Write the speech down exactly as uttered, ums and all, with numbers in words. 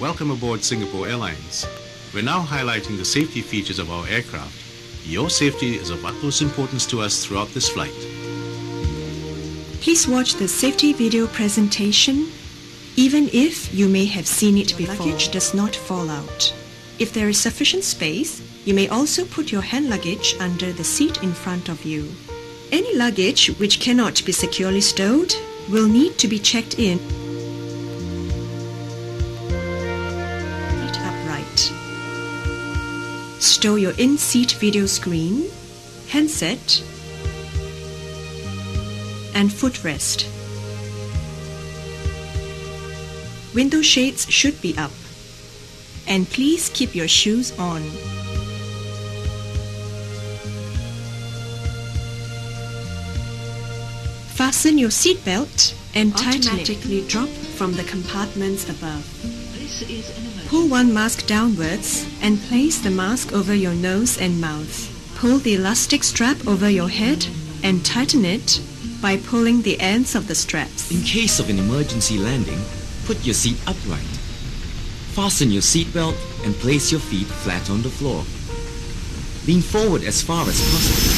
welcome aboard Singapore Airlines. We're now highlighting the safety features of our aircraft. Your safety is of utmost importance to us throughout this flight. Please watch the safety video presentation, even if you may have seen it before. Your luggage does not fall out. If there is sufficient space, you may also put your hand luggage under the seat in front of you. Any luggage which cannot be securely stowed will need to be checked in. Seat upright. Stow your in-seat video screen, handset, and footrest. Window shades should be up. And please keep your shoes on. Fasten your seatbelt and automatically tighten it. Drop from the compartments above. Pull one mask downwards and place the mask over your nose and mouth. Pull the elastic strap over your head and tighten it by pulling the ends of the straps. In case of an emergency landing, put your seat upright. Fasten your seatbelt and place your feet flat on the floor. Lean forward as far as possible.